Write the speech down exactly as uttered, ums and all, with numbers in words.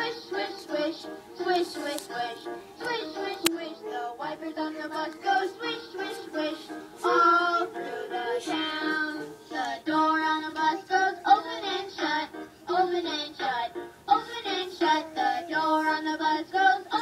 Swish, swish, swish, swish, swish, swish, swish, swish, swish. The wipers on the bus go swish, swish, swish, all through the town. The door on the bus goes open and shut, open and shut, open and shut. The door on the bus goes